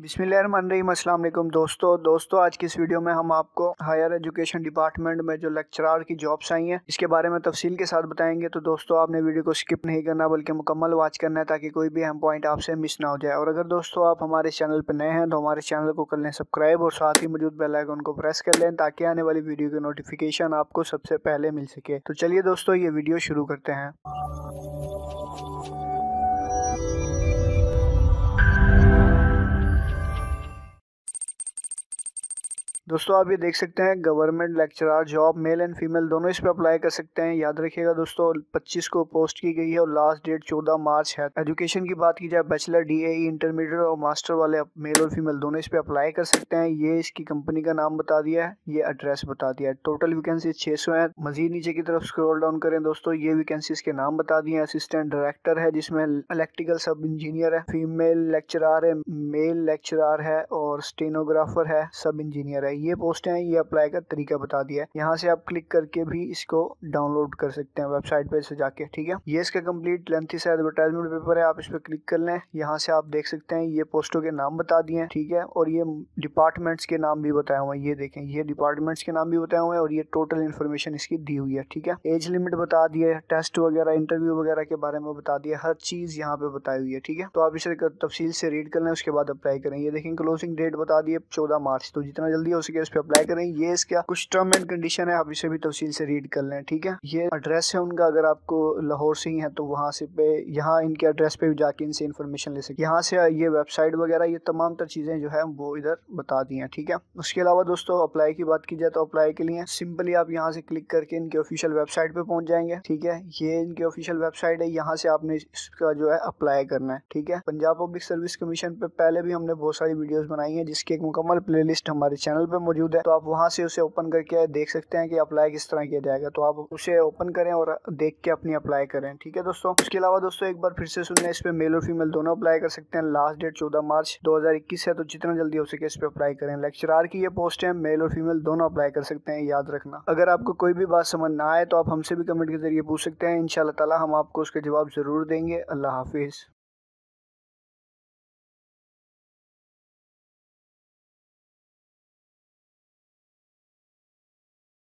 बिस्मिल्लाहिर्रहमानिर्रहीम। अस्सलाम वालेकुम दोस्तों आज की इस वीडियो में हम आपको हायर एजुकेशन डिपार्टमेंट में जो लेक्चरार की जॉब्स आई हैं इसके बारे में तफसील के साथ बताएंगे। तो दोस्तों आपने वीडियो को स्किप नहीं करना बल्कि मुकम्मल वॉच करना है ताकि कोई भी अहम पॉइंट आपसे मिस ना हो जाए। और अगर दोस्तों आप हमारे चैनल पर नए हैं तो हमारे चैनल को कर लें सब्सक्राइब और साथ ही मौजूद बेल आइकन को प्रेस कर लें ताकि आने वाली वीडियो की नोटिफिकेशन आपको सबसे पहले मिल सके। तो चलिए दोस्तों ये वीडियो शुरू करते हैं। दोस्तों आप ये देख सकते हैं government lecturer job male and female दोनों इस पे अप्लाई कर सकते हैं। याद रखिएगा दोस्तों 25 को पोस्ट की गई है और लास्ट डेट 14 मार्च है। एजुकेशन की बात की जाए बैचलर डीएई इंटरमीडिएट और मास्टर वाले मेल और फीमेल दोनों इस पे अप्लाई कर सकते हैं। ये इसकी कंपनी का नाम बता दिया है, ये एड्रेस बता दिया है। टोटल वैकेंसी 600 है। मजीद नीचे की तरफ स्क्रॉल डाउन करें दोस्तों, ये वैकेंसीज के नाम बता दिए हैं। असिस्टेंट डायरेक्टर है जिसमें इलेक्ट्रिकल सब इंजीनियर है, फीमेल लेक्चरार है, मेल लेक्चरार है और स्टेनोग्राफर है, सब इंजीनियर है। ये पोस्ट है, ये अप्लाई का तरीका बता दिया है। यहाँ से आप क्लिक करके भी इसको डाउनलोड कर सकते हैं वेबसाइट पे से जाके, ठीक है। ये इसका कंप्लीट लेंथी से एडवर्टाइजमेंट पेपर है, आप इस पे क्लिक कर लें। यहाँ से आप देख सकते हैं ये पोस्टों के नाम बता दिए हैं, ठीक है। और ये डिपार्टमेंट्स के नाम भी बताए हुए हैं, ये देखें ये डिपार्टमेंट्स के नाम भी बताए हुए हैं और ये टोटल इन्फॉर्मेशन इसकी दी हुई है, ठीक है। एज लिमिट बता दिए, टेस्ट वगैरह इंटरव्यू वगैरह के बारे में बता दिया, हर चीज यहाँ पे बताई हुई है, ठीक है। तो आप इसे तफसील से रीड कर लें, उसके बाद अप्लाई करें। ये देखें क्लोजिंग डेट बता दिए 14 मार्च, तो जितना जल्दी हो सके इस पे अप्लाई करें। ये इसका कुछ टर्म एंड कंडीशन है, आप इसे भी तफसील से रीड कर लें, ठीक है। ये एड्रेस है उनका, अगर आपको लाहौर से ही है तो वहाँ से पे यहाँ इनके एड्रेस पे भी जाके इनसे इन्फॉर्मेशन ले सकते। यहाँ से ये वेबसाइट वगैरह ये तमाम तर चीज़ें जो है वो इधर बता दी हैं, ठीक है। उसके अलावा दोस्तों अप्लाई की बात की जाए तो अप्लाई के लिए सिंपली आप यहाँ से क्लिक करके इनके ऑफिशियल वेबसाइट पे पहुँच जाएंगे, ठीक है। ये इनकी ऑफिशियल वेबसाइट है, यहाँ से आपने इसका जो है अप्लाई करना है, ठीक है। पंजाब पब्लिक सर्विस कमीशन पे पहले भी हमने बहुत सारी वीडियोस बनाई है जिसकी एक मुकम्मल प्लेलिस्ट हमारे चैनल पे मौजूद है, तो आप वहाँ से उसे ओपन करके देख सकते हैं कि अप्लाई किस तरह किया जाएगा। तो आप उसे ओपन करें और देख के अपनी अप्लाई करें, ठीक है दोस्तों। उसके अलावा दोस्तों एक बार फिर से सुनने, इस पे मेल और फीमेल दोनों अप्लाई कर सकते हैं। लास्ट डेट 14 मार्च 2021 है, तो जितना जल्दी हो सके इस पे अप्लाई करें। लेक्चरार की ये पोस्ट है, मेल और फीमेल दोनों अप्लाई कर सकते हैं, याद रखना। अगर आपको कोई भी बात समझ ना आए तो आप हमसे भी कमेंट के जरिए पूछ सकते हैं, इंशाल्लाह ताला हम आपको उसके जवाब जरूर देंगे। अल्लाह हाफिज।